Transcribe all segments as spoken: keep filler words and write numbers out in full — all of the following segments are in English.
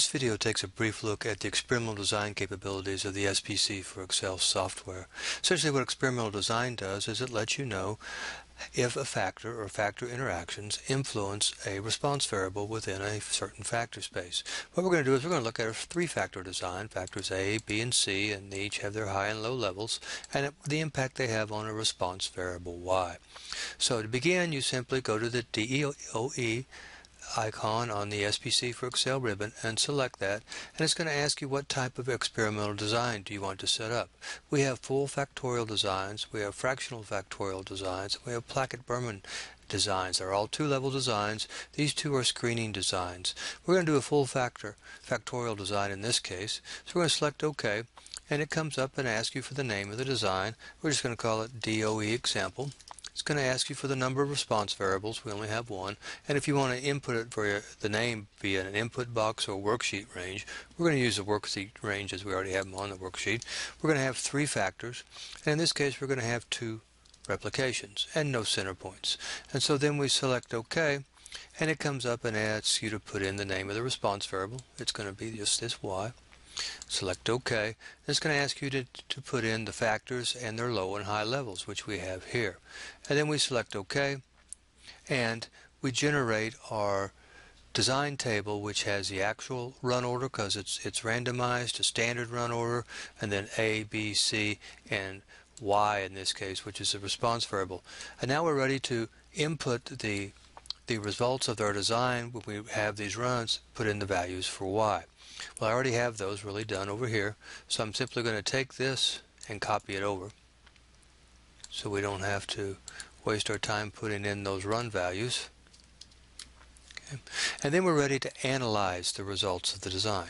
This video takes a brief look at the experimental design capabilities of the S P C for Excel software. Essentially what experimental design does is it lets you know if a factor or factor interactions influence a response variable within a certain factor space. What we're going to do is we're going to look at a three-factor design, factors A, B, and C, and they each have their high and low levels, and the impact they have on a response variable Y. So to begin, you simply go to the D O E icon on the S P C for Excel ribbon and select that, and it's going to ask you what type of experimental design do you want to set up. We have full factorial designs, we have fractional factorial designs, we have Plackett-Burman designs. They're all two-level designs. These two are screening designs. We're going to do a full factor factorial design in this case, so we're going to select OK, and it comes up and asks you for the name of the design. We're just going to call it D O E example. It's going to ask you for the number of response variables. We only have one. And if you want to input it for the name via an input box or worksheet range, we're going to use the worksheet range as we already have them on the worksheet. We're going to have three factors. And in this case, we're going to have two replications and no center points. And so then we select OK, and it comes up and asks you to put in the name of the response variable. It's going to be just this Y. Select OK. It's going to ask you to, to put in the factors and their low and high levels, which we have here. And then we select OK, and we generate our design table, which has the actual run order because it's, it's randomized to standard run order, and then A, B, C, and Y in this case, which is the response variable. And now we're ready to input the, the results of our design when we have these runs, put in the values for Y. Well, I already have those really done over here, so I'm simply going to take this and copy it over so we don't have to waste our time putting in those run values. Okay. And then we're ready to analyze the results of the design.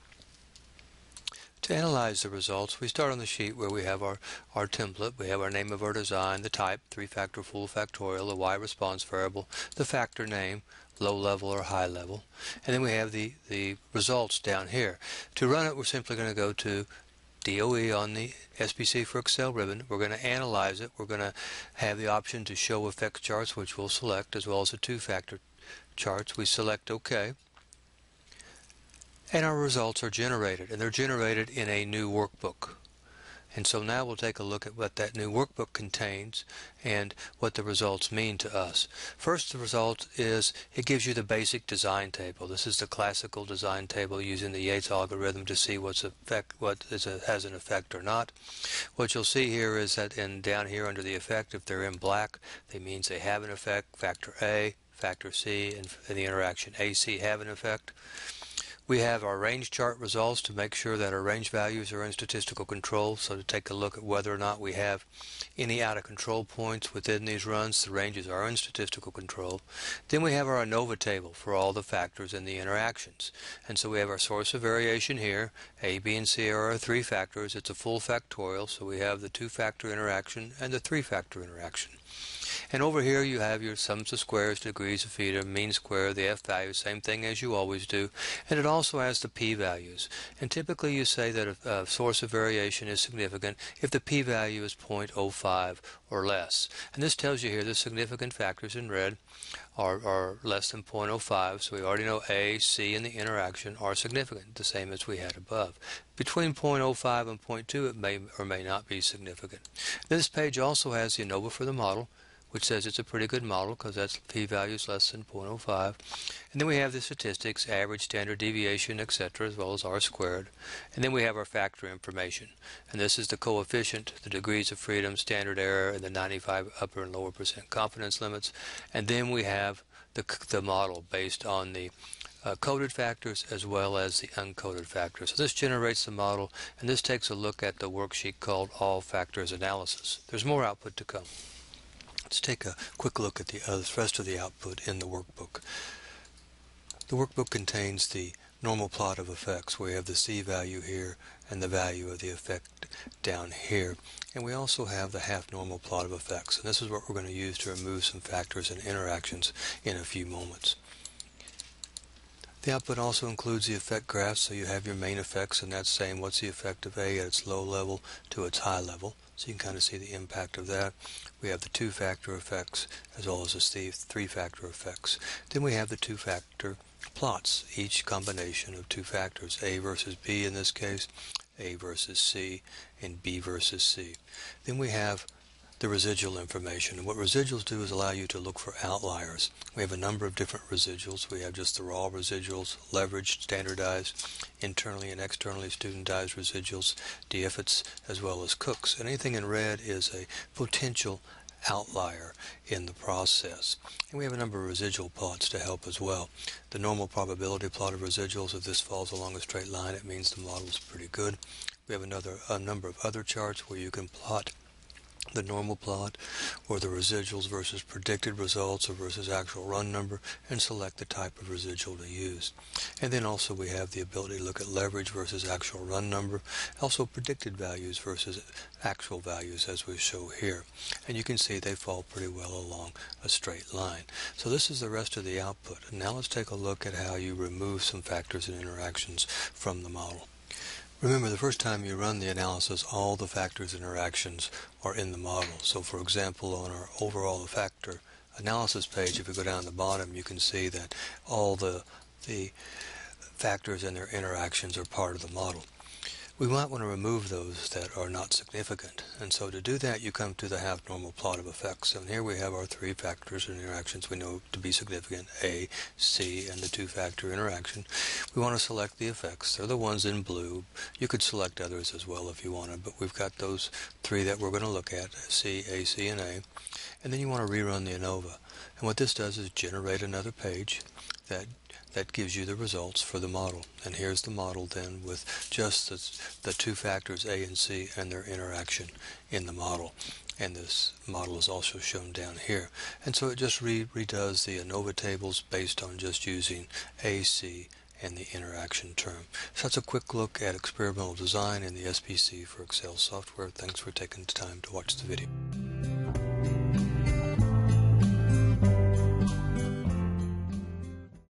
To analyze the results, we start on the sheet where we have our, our template. We have our name of our design, the type, three-factor full factorial, the Y response variable, the factor name, low level or high level, and then we have the, the results down here. To run it, we're simply going to go to D O E on the S P C for Excel ribbon. We're going to analyze it. We're going to have the option to show effects charts, which we'll select, as well as the two-factor charts. We select OK, and our results are generated, and they're generated in a new workbook. And so now we'll take a look at what that new workbook contains and what the results mean to us. First, the result is it gives you the basic design table. This is the classical design table using the Yates algorithm to see what's effect, what is a, has an effect or not. What you'll see here is that in down here under the effect, if they're in black, that means they have an effect. Factor A, factor C, and, and the interaction A C have an effect. We have our range chart results to make sure that our range values are in statistical control, so to take a look at whether or not we have any out of control points within these runs, the ranges are in statistical control. Then we have our ANOVA table for all the factors and the interactions. And so we have our source of variation here. A, B, and C are our three factors. It's a full factorial, so we have the two-factor interaction and the three-factor interaction. And over here you have your sums of squares, degrees of freedom, mean square, the F value, same thing as you always do. And it also has the p-values. And typically you say that a, a source of variation is significant if the p-value is zero point zero five or less. And this tells you here the significant factors in red are, are less than zero point zero five, so we already know A, C, and the interaction are significant, the same as we had above. Between zero point zero five and zero point two it may or may not be significant. This page also has the ANOVA for the model, which says it's a pretty good model because that's p-values less than zero point zero five. And then we have the statistics, average, standard deviation, et cetera, as well as R squared. And then we have our factor information. And this is the coefficient, the degrees of freedom, standard error, and the ninety-five upper and lower percent confidence limits. And then we have the, the model based on the Uh, coded factors as well as the uncoded factors. So this generates the model, and this takes a look at the worksheet called All Factors Analysis. There's more output to come. Let's take a quick look at the uh, rest of the output in the workbook. The workbook contains the normal plot of effects, where we have the C value here and the value of the effect down here. And we also have the half normal plot of effects. And this is what we're going to use to remove some factors and interactions in a few moments. The output also includes the effect graph, so you have your main effects, and that's saying what's the effect of A at its low level to its high level. So you can kind of see the impact of that. We have the two-factor effects as well as the three-factor effects. Then we have the two-factor plots each combination of two factors, A versus B in this case, A versus C, and B versus C. Then we have the residual information. And what residuals do is allow you to look for outliers. We have a number of different residuals. We have just the raw residuals, leveraged, standardized, internally and externally studentized residuals, D F I Ts, as well as Cooks. And anything in red is a potential outlier in the process. And we have a number of residual plots to help as well. The normal probability plot of residuals, if this falls along a straight line, it means the model is pretty good. We have another a number of other charts where you can plot the normal plot or the residuals versus predicted results or versus actual run number and select the type of residual to use. And then also we have the ability to look at leverage versus actual run number, also predicted values versus actual values as we show here. And you can see they fall pretty well along a straight line. So this is the rest of the output. And now let's take a look at how you remove some factors and interactions from the model. Remember, the first time you run the analysis, all the factors and interactions are in the model. So for example, on our overall factor analysis page, if we go down the bottom, you can see that all the, the factors and their interactions are part of the model. We might want to remove those that are not significant. And so to do that, you come to the half-normal plot of effects. And here we have our three factors and interactions we know to be significant, A, C, and the two-factor interaction. We want to select the effects. They're the ones in blue. You could select others as well if you wanted, but we've got those three that we're going to look at, C, A, C, and A. And then you want to rerun the ANOVA. And what this does is generate another page that that gives you the results for the model. And here's the model then with just the, the two factors A and C and their interaction in the model. And this model is also shown down here. And so it just re redoes the ANOVA tables based on just using A, C, and the interaction term. So that's a quick look at experimental design in the S P C for Excel software. Thanks for taking the time to watch the video.